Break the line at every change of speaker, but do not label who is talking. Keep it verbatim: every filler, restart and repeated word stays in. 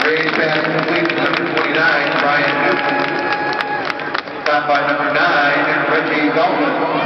Race pass complete to number twenty-nine, Brian Newton. Stopped by number nine, Reggie Goldman.